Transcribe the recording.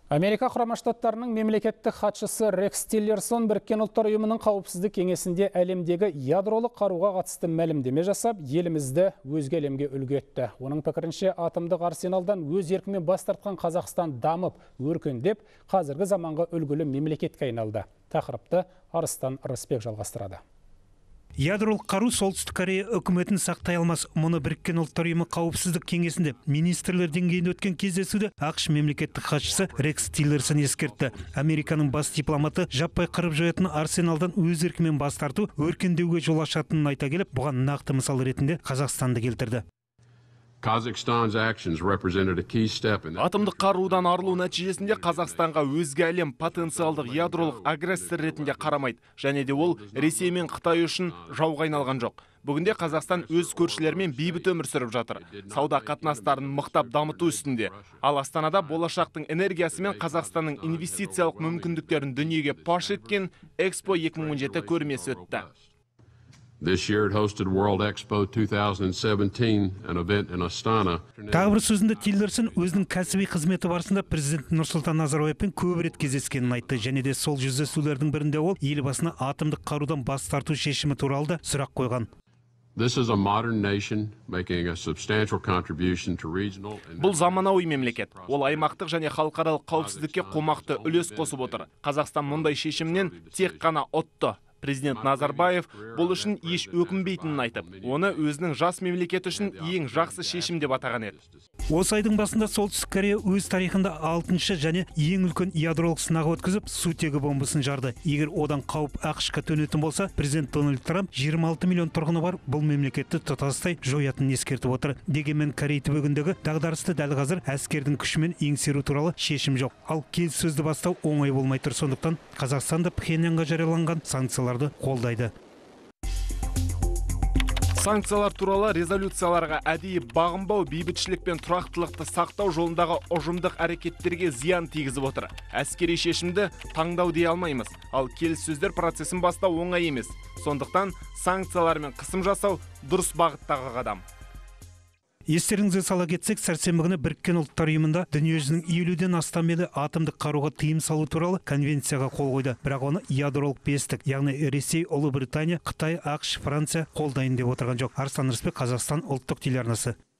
Америка Құрама Штаттарының мемлекеттік хатшысы Рекс Тиллерсон Біріккен ұлттар ұйымының қауіпсіздік кеңесінде әлемдегі ядролық қаруға қатысты мәлімдеме жасап, елімізді өзге әлемге үлгі етті. Оның пікірінше, атомдық арсеналдан өз еркімен бас тартқан Қазақстан дамып, өркендеп, қазіргі заманғы үлгілі мемлекетке айналды. Тақырыпты Арыстан Рысбек жалғастырады. Ядролық қару Солтүстік Корея үкіметін сақтай алмас. Мұны Біріккен ұлттар ұйымы қауіпсіздік кеңесінде министрлер деңгейінде өткен кездесуде ақш мемлекеттік хатшысы Рекс Тиллерсон ескертті. Американың бас дипломаты жаппай қырып жоятын арсеналдан өз еркімен бас тарту өркендеуге жол ашатынын айта келіп, бұған нақты мысал ретінде Қазақстанды келтірді. Атомдық қарудан арылу нәтижесінде Қазақстанға өзге әлем потенциалдық ядролық агрессор ретінде қарамайды, және де ол Ресей мен Қытай үшін жауға айналған жоқ. Бүгінде Қазақстан өз көршілерімен бейбіт өмір сүріп жатыр. Сауда қатынастарын мықтап дамыту үстінде. Ал Астанада болашақтың энергиясы мен Қазақстанның инвестициялық мүмкіндіктерін дүниеге паш еткен Экспо 2017 көрмесі өтті. This year it hosted World Expo 2017, an event in Astana. Тағы бір сөзінде Тиллерсон өзінің кәсіби қызметі барысында президент Нұрсұлтан Назарбаевпен көп рет кездескенін айтты, және де сол жүздесулердің бірінде ол елбасына атомдық қарудан бас тарту шешімі туралы да сұрақ қойған. This is a modern nation making a substantial contribution to regional and Бұл заманауи мемлекет. Ол аймақтық және халықаралық қауіпсіздікке қомақты үлес қосып отыр. Қазақстан мұндай шешімнен тек қана ұтты. Президент Назарбаев бұл үшін еш өкінбейтінін айтып, оны өзінің жас мемлекет үшін ең жақсы шешім деп атаған еді. Осы айдың басында Солтүстік Корея өз тарихында 6-шы және ең үлкен ядролық сынағы өткізіп, сутегі бомбасын жарды. Егер одан қауіп ақш-қа төнетін болса, президент Дональд Трамп 26 миллион тұрғыны бар бұл мемлекетті тұтастай жоятынын ескертіп отыр. Дегенмен Корей түбегіндегі дағдарысты дәл қазір әскердің күшімен еңсеру туралы шешім жоқ. Ал келіссөзді бастау оңай болмай тұр, сондықтан Қазақстан да Пхеньянға жарияланған санкцияларды қолдайды. Санкциялар туралы резолюцияларға әдейі бағынбау, бейбітшілік пен тұрақтылықты сақтау жолындағы ұжымдық әрекеттерге зиян тигізіп отыр. Әскери шешімді таңдау дей алмаймыз, ал келіссөздер процесін бастау оңай емес. Сондықтан санкциялармен қысым жасау дұрыс бағыттағы қадам. Естеріңізге сала кетсек, сәрсенбі күні Біріккен ұлттар ұйымында дүниежүзінің 50-ден астам елі атомдық қаруға тыйым салу туралы конвенцияға қол қойды. Бірақ оны ядролық бестік, яғни Ресей, Ұлыбритания, Қытай, ақш, Франция қолдайын деп отырған жоқ. Арыстан Рысбек, Қазақстан ұлттық телеарнасы.